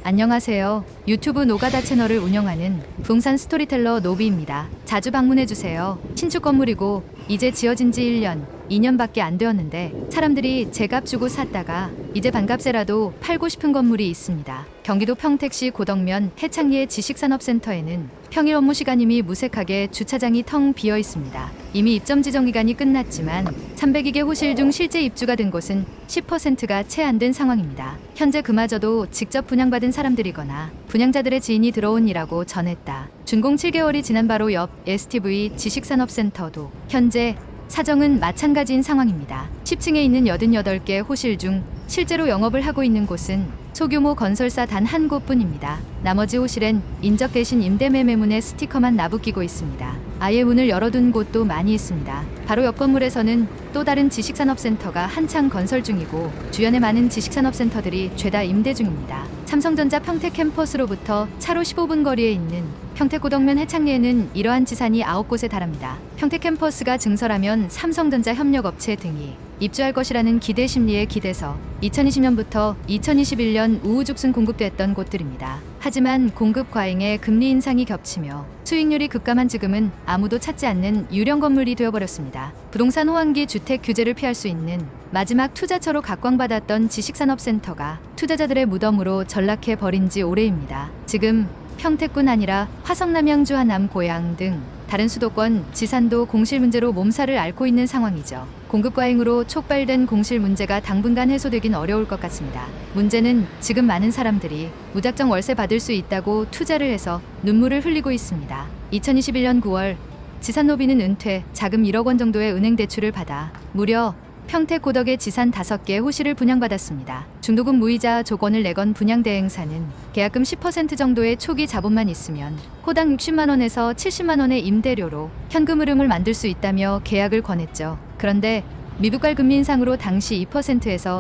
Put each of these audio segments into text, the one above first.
안녕하세요. 유튜브 노가다 채널을 운영하는 부동산 스토리텔러 노비입니다. 자주 방문해주세요. 신축 건물이고 이제 지어진 지 1년, 2년밖에 안 되었는데 사람들이 제값 주고 샀다가 이제 반값에라도 팔고 싶은 건물이 있습니다. 경기도 평택시 고덕면 해창리의 지식산업센터에는 평일 업무 시간임이 무색하게 주차장이 텅 비어 있습니다. 이미 입점 지정 기간이 끝났지만 302개 호실 중 실제 입주가 된 곳은 10%가 채 안 된 상황입니다. 현재 그마저도 직접 분양받은 사람들이거나 분양자들의 지인이 들어온이라고 전했다. 준공 7개월이 지난 바로 옆 STV 지식산업센터도 현재 사정은 마찬가지인 상황입니다. 10층에 있는 88개 호실 중 실제로 영업을 하고 있는 곳은 소규모 건설사 단 한 곳뿐입니다. 나머지 호실엔 인적 대신 임대 매매문에 스티커만 나붙기고 있습니다. 아예 문을 열어둔 곳도 많이 있습니다. 바로 옆 건물에서는 또 다른 지식산업센터가 한창 건설 중이고 주변의 많은 지식산업센터들이 죄다 임대 중입니다. 삼성전자 평택 캠퍼스로부터 차로 15분 거리에 있는 평택 고덕면 해창리에는 이러한 지산이 9곳에 달합니다. 평택 캠퍼스가 증설하면 삼성전자 협력업체 등이 입주할 것이라는 기대 심리에 기대서 2020년부터 2021년 우후죽순 공급됐던 곳들입니다. 하지만 공급 과잉에 금리 인상이 겹치며 수익률이 급감한 지금은 아무도 찾지 않는 유령 건물이 되어버렸습니다. 부동산 호황기 주택 규제를 피할 수 있는 마지막 투자처로 각광받았던 지식산업센터가 투자자들의 무덤으로 전락해 버린 지 오래입니다. 지금 평택뿐 아니라 화성, 남양주, 하남, 고양 등 다른 수도권, 지산도 공실 문제로 몸살을 앓고 있는 상황이죠. 공급 과잉으로 촉발된 공실 문제가 당분간 해소되긴 어려울 것 같습니다. 문제는 지금 많은 사람들이 무작정 월세 받을 수 있다고 투자를 해서 눈물을 흘리고 있습니다. 2021년 9월 지산노비는 은퇴, 자금 1억 원 정도의 은행 대출을 받아 무려 평택 고덕의 지산 5개 호실을 분양받았습니다. 중도금 무이자 조건을 내건 분양 대행사는 계약금 10% 정도의 초기 자본만 있으면 호당 60만 원에서 70만 원의 임대료로 현금 흐름을 만들 수 있다며 계약을 권했죠. 그런데 미국발 금리 인상으로 당시 2%에서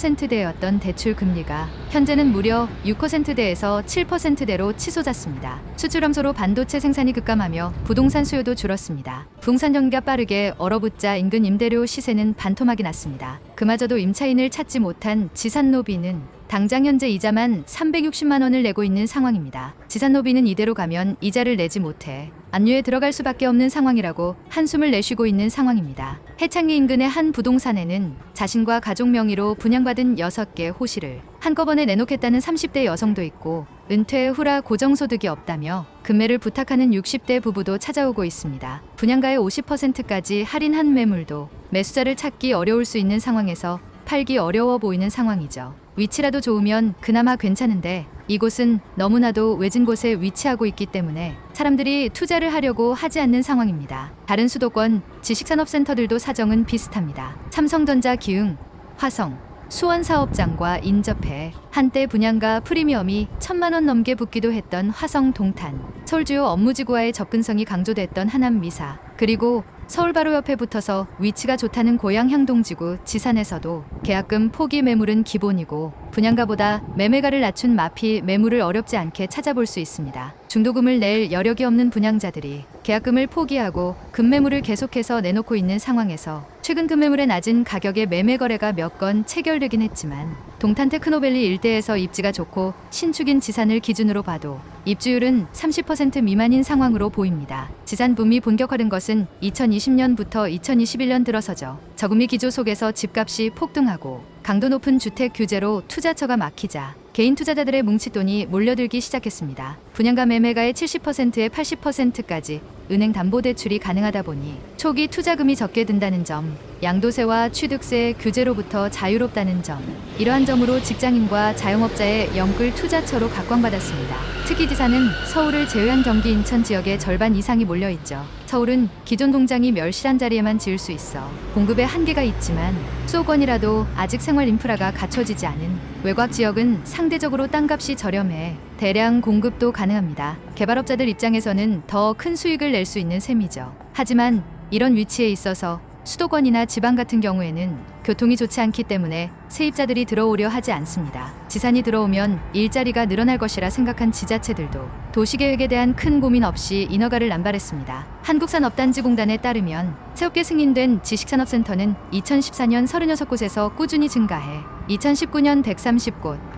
3%대였던 대출 금리가 현재는 무려 6%대에서 7%대로 치솟았습니다. 수출 감소로 반도체 생산이 급감하며 부동산 수요도 줄었습니다. 부동산 경기가 빠르게 얼어붙자 인근 임대료 시세는 반토막이 났습니다. 그마저도 임차인을 찾지 못한 지산노비는 당장 현재 이자만 360만 원을 내고 있는 상황입니다. 지산노비는 이대로 가면 이자를 내지 못해 압류에 들어갈 수밖에 없는 상황이라고 한숨을 내쉬고 있는 상황입니다. 해창리 인근의 한 부동산에는 자신과 가족 명의로 분양받은 6개 호실을 한꺼번에 내놓겠다는 30대 여성도 있고 은퇴 후라 고정소득이 없다며 급매를 부탁하는 60대 부부도 찾아오고 있습니다. 분양가의 50%까지 할인한 매물도 매수자를 찾기 어려울 수 있는 상황에서 팔기 어려워 보이는 상황이죠. 위치라도 좋으면 그나마 괜찮은데 이곳은 너무나도 외진 곳에 위치하고 있기 때문에 사람들이 투자를 하려고 하지 않는 상황입니다. 다른 수도권 지식산업센터들도 사정은 비슷합니다. 삼성전자 기흥, 화성, 수원 사업장과 인접해 한때 분양가 프리미엄이 1,000만 원 넘게 붙기도 했던 화성 동탄, 서울 주요 업무지구와의 접근성이 강조됐던 하남 미사, 그리고 서울 바로 옆에 붙어서 위치가 좋다는 고양 향동지구 지산에서도 계약금 포기 매물은 기본이고 분양가보다 매매가를 낮춘 마피 매물을 어렵지 않게 찾아볼 수 있습니다. 중도금을 낼 여력이 없는 분양자들이 계약금을 포기하고 급매물을 계속해서 내놓고 있는 상황에서 최근 급매물의 낮은 가격의 매매 거래가 몇 건 체결되긴 했지만 동탄 테크노밸리 일대에서 입지가 좋고 신축인 지산을 기준으로 봐도 입주율은 30% 미만인 상황으로 보입니다. 지산 붐이 본격화된 것은 2020년부터 2021년 들어서죠. 저금리 기조 속에서 집값이 폭등하고 강도 높은 주택 규제로 투자처가 막히자 개인 투자자들의 뭉칫돈이 몰려들기 시작했습니다. 분양가 매매가의 70%에 80%까지 은행 담보대출이 가능하다 보니 초기 투자금이 적게 든다는 점, 양도세와 취득세 규제로부터 자유롭다는 점, 이러한 점으로 직장인과 자영업자의 영끌 투자처로 각광받았습니다. 특히 지산은 서울을 제외한 경기 인천 지역의 절반 이상이 몰려있죠. 서울은 기존 공장이 멸실한 자리에만 지을 수 있어 공급에 한계가 있지만 수도권이라도 아직 생활 인프라가 갖춰지지 않은 외곽 지역은 상대적으로 땅값이 저렴해 대량 공급도 가능합니다. 개발업자들 입장에서는 더 큰 수익을 낼 수 있는 셈이죠. 하지만 이런 위치에 있어서 수도권이나 지방 같은 경우에는 교통이 좋지 않기 때문에 세입자들이 들어오려 하지 않습니다. 지산이 들어오면 일자리가 늘어날 것이라 생각한 지자체들도 도시계획에 대한 큰 고민 없이 인허가를 남발했습니다. 한국산업단지공단에 따르면 새롭게 승인된 지식산업센터는 2014년 36곳에서 꾸준히 증가해 2019년 130곳,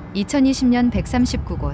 2020년 139곳,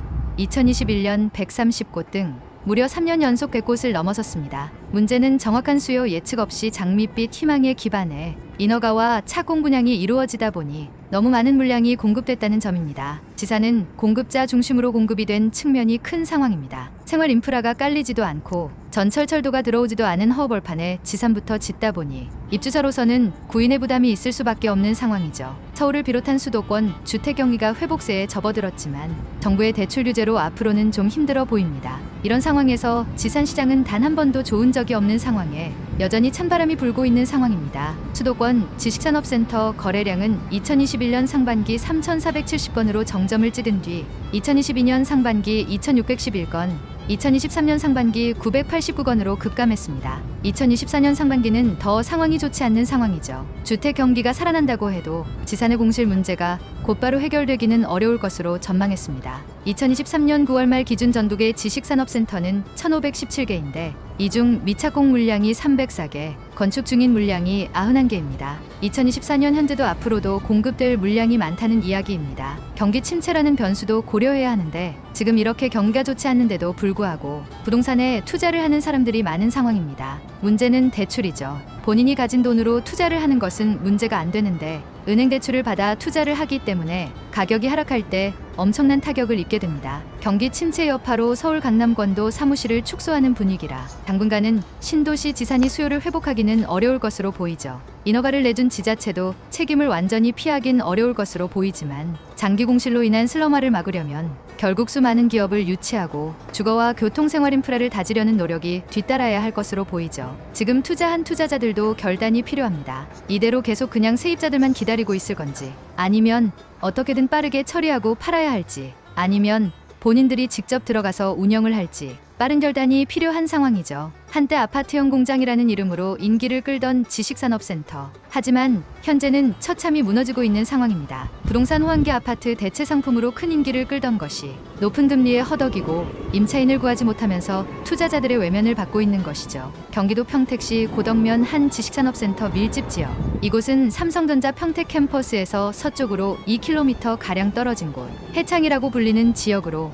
2021년 130곳 등 무려 3년 연속 100곳을 넘어섰습니다. 문제는 정확한 수요 예측 없이 장밋빛 희망에 기반해 인허가와 착공 분양이 이루어지다 보니 너무 많은 물량이 공급됐다는 점입니다. 지사는 공급자 중심으로 공급이 된 측면이 큰 상황입니다. 생활 인프라가 깔리지도 않고 전철철도가 들어오지도 않은 허허벌판에 지산부터 짓다 보니 입주자로서는 구인의 부담이 있을 수밖에 없는 상황이죠. 서울을 비롯한 수도권 주택 경기가 회복세에 접어들었지만 정부의 대출 규제로 앞으로는 좀 힘들어 보입니다. 이런 상황에서 지산시장은 단 한 번도 좋은 적이 없는 상황에 여전히 찬바람이 불고 있는 상황입니다. 수도권 지식산업센터 거래량은 2021년 상반기 3,470건으로 정점을 찍은 뒤 2022년 상반기 2,611건, 2023년 상반기 989건으로 급감했습니다. 2024년 상반기는 더 상황이 좋지 않는 상황이죠. 주택 경기가 살아난다고 해도 지산의 공실 문제가 곧바로 해결되기는 어려울 것으로 전망했습니다. 2023년 9월 말 기준 전국의 지식산업센터는 1,517개인데 이 중 미착공 물량이 304개, 건축 중인 물량이 91개입니다. 2024년 현재도 앞으로도 공급될 물량이 많다는 이야기입니다. 경기 침체라는 변수도 고려해야 하는데 지금 이렇게 경기가 좋지 않는데도 불구하고 부동산에 투자를 하는 사람들이 많은 상황입니다. 문제는 대출이죠. 본인이 가진 돈으로 투자를 하는 것은 문제가 안 되는데 은행 대출을 받아 투자를 하기 때문에 가격이 하락할 때 엄청난 타격을 입게 됩니다. 경기 침체 여파로 서울 강남권도 사무실을 축소하는 분위기라 당분간은 신도시 지산이 수요를 회복하기는 어려울 것으로 보이죠. 인허가를 내준 지자체도 책임을 완전히 피하긴 어려울 것으로 보이지만 장기 공실로 인한 슬럼화를 막으려면 결국 수많은 기업을 유치하고 주거와 교통생활 인프라를 다지려는 노력이 뒤따라야 할 것으로 보이죠. 지금 투자한 투자자들도 결단이 필요합니다. 이대로 계속 그냥 세입자들만 기다리고 있을 건지, 아니면 어떻게든 빠르게 처리하고 팔아야 할지, 아니면 본인들이 직접 들어가서 운영을 할지 빠른 결단이 필요한 상황이죠. 한때 아파트형 공장이라는 이름으로 인기를 끌던 지식산업센터. 하지만 현재는 처참히 무너지고 있는 상황입니다. 부동산 호황기 아파트 대체 상품으로 큰 인기를 끌던 것이 높은 금리에 허덕이고 임차인을 구하지 못하면서 투자자들의 외면을 받고 있는 것이죠. 경기도 평택시 고덕면 한 지식산업센터 밀집 지역. 이곳은 삼성전자 평택 캠퍼스에서 서쪽으로 2km 가량 떨어진 곳. 해창이라고 불리는 지역으로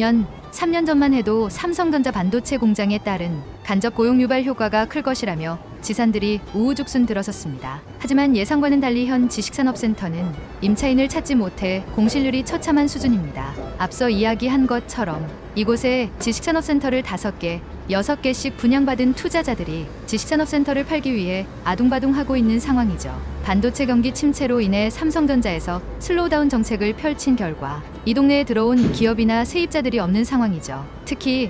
3년 전만 해도 삼성전자 반도체 공장에 따른 간접 고용 유발 효과가 클 것이라며 지산들이 우후죽순 들어섰습니다. 하지만 예상과는 달리 현 지식산업센터는 임차인을 찾지 못해 공실률이 처참한 수준입니다. 앞서 이야기한 것처럼 이곳에 지식산업센터를 5개, 6개씩 분양받은 투자자들이 지식산업센터를 팔기 위해 아둥바둥하고 있는 상황이죠. 반도체 경기 침체로 인해 삼성전자에서 슬로우다운 정책을 펼친 결과 이 동네에 들어온 기업이나 세입자들이 없는 상황이죠. 특히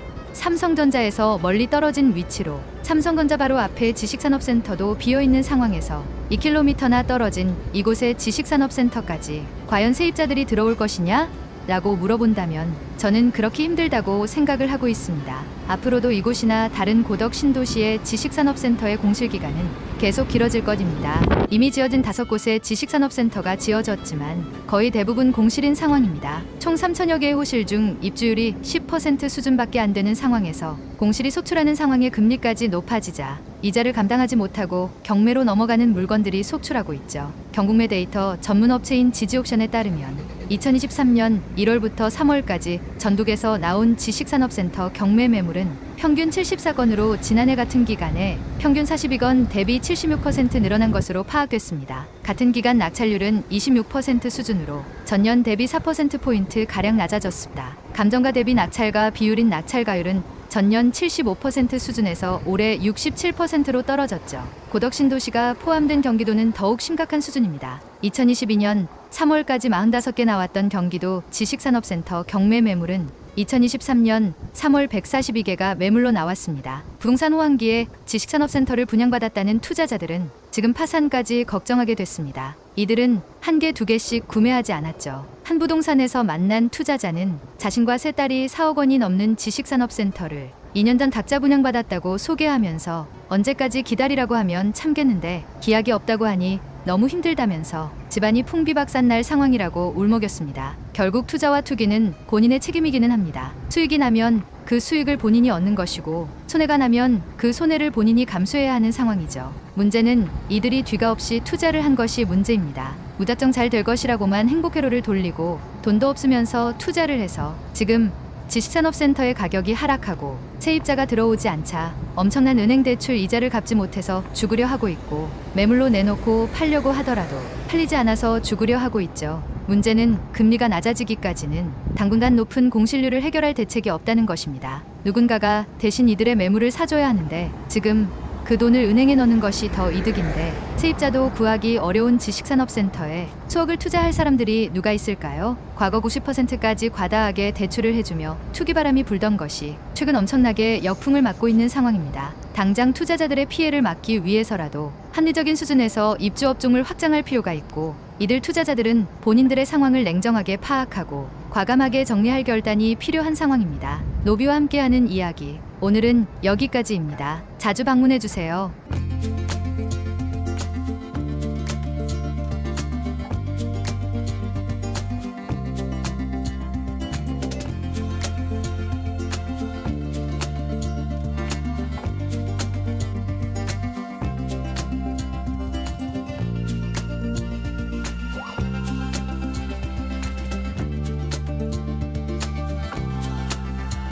삼성전자에서 멀리 떨어진 위치로 삼성전자 바로 앞에 지식산업센터도 비어있는 상황에서 2km나 떨어진 이곳에 지식산업센터까지 과연 세입자들이 들어올 것이냐? 라고 물어본다면 저는 그렇게 힘들다고 생각을 하고 있습니다. 앞으로도 이곳이나 다른 고덕 신도시의 지식산업센터의 공실기간은 계속 길어질 것입니다. 이미 지어진 5곳의 지식산업센터가 지어졌지만 거의 대부분 공실인 상황입니다. 총 3천여 개의 호실 중 입주율이 10% 수준밖에 안 되는 상황에서 공실이 속출하는 상황에 금리까지 높아지자 이자를 감당하지 못하고 경매로 넘어가는 물건들이 속출하고 있죠. 경국매 데이터 전문업체인 지지옥션에 따르면 2023년 1월부터 3월까지 전국에서 나온 지식산업센터 경매 매물은 평균 74건으로 지난해 같은 기간에 평균 42건 대비 76% 늘어난 것으로 파악됐습니다. 같은 기간 낙찰률은 26% 수준으로 전년 대비 4%포인트 가량 낮아졌습니다. 감정가 대비 낙찰가 비율인 낙찰가율은 전년 75% 수준에서 올해 67%로 떨어졌죠. 고덕 신도시가 포함된 경기도는 더욱 심각한 수준입니다. 2022년 3월까지 45개 나왔던 경기도 지식산업센터 경매 매물은 2023년 3월 142개가 매물로 나왔습니다. 부동산 호황기에 지식산업센터를 분양받았다는 투자자들은 지금 파산까지 걱정하게 됐습니다. 이들은 1개, 2개씩 구매하지 않았죠. 한 부동산에서 만난 투자자는 자신과 세 딸이 4억 원이 넘는 지식산업센터를 2년 전 각자 분양받았다고 소개하면서 언제까지 기다리라고 하면 참겠는데 기약이 없다고 하니 너무 힘들다면서 집안이 풍비박산 날 상황이라고 울먹였습니다. 결국 투자와 투기는 본인의 책임이기는 합니다. 수익이 나면 그 수익을 본인이 얻는 것이고 손해가 나면 그 손해를 본인이 감수해야 하는 상황이죠. 문제는 이들이 뒤가 없이 투자를 한 것이 문제입니다. 무작정 잘 될 것이라고만 행복회로를 돌리고 돈도 없으면서 투자를 해서 지금 지식산업센터의 가격이 하락하고 세입자가 들어오지 않자 엄청난 은행 대출 이자를 갚지 못해서 죽으려 하고 있고, 매물로 내놓고 팔려고 하더라도 팔리지 않아서 죽으려 하고 있죠. 문제는 금리가 낮아지기까지는 당분간 높은 공실률을 해결할 대책이 없다는 것입니다. 누군가가 대신 이들의 매물을 사줘야 하는데 지금 그 돈을 은행에 넣는 것이 더 이득인데 세입자도 구하기 어려운 지식산업센터에 수억을 투자할 사람들이 누가 있을까요? 과거 90%까지 과다하게 대출을 해주며 투기바람이 불던 것이 최근 엄청나게 역풍을 맞고 있는 상황입니다. 당장 투자자들의 피해를 막기 위해서라도 합리적인 수준에서 입주업종을 확장할 필요가 있고, 이들 투자자들은 본인들의 상황을 냉정하게 파악하고 과감하게 정리할 결단이 필요한 상황입니다. 노비와 함께하는 이야기, 오늘은 여기까지입니다. 자주 방문해주세요.